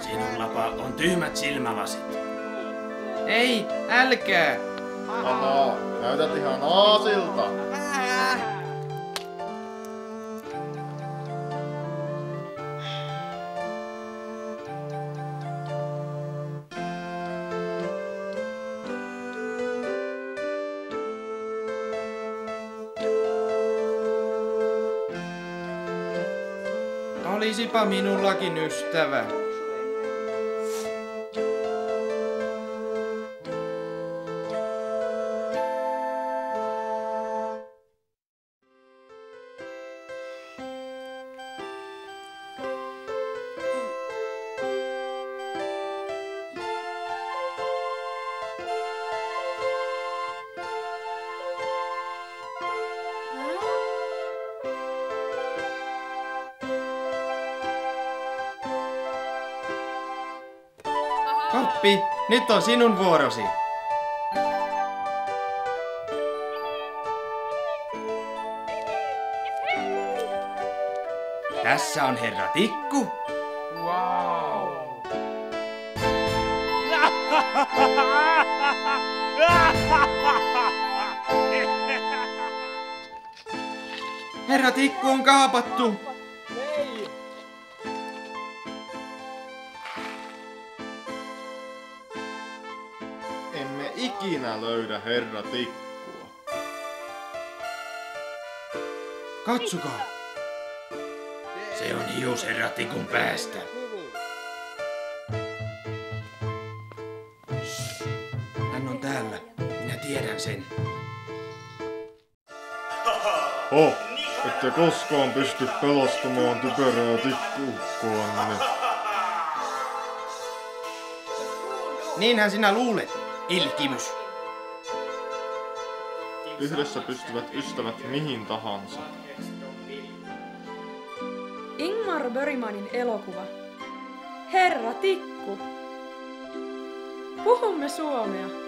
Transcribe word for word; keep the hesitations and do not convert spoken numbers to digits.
Sinullapa on tyhmät silmälasit. Ei, älkää! Ahaa, näytät ihan aasilta. Olisipa minullakin ystävä. Koppi, nyt on sinun vuorosi. Tässä on herra Tikku. Wow. Herra Tikku on kaapattu. Emme ikinä löydä herra Tikkua. Katsokaa. Se on hius herra Tikun päästä. Hän on täällä. Minä tiedän sen. Oh, ette koskaan pysty pelastamaan typerää tikkuukkoanne. Niinhän sinä luulet, ilkimys. Yhdessä pystyvät ystävät mihin tahansa. Ingmar Bergmanin elokuva. Herra Tikku. Puhumme suomea.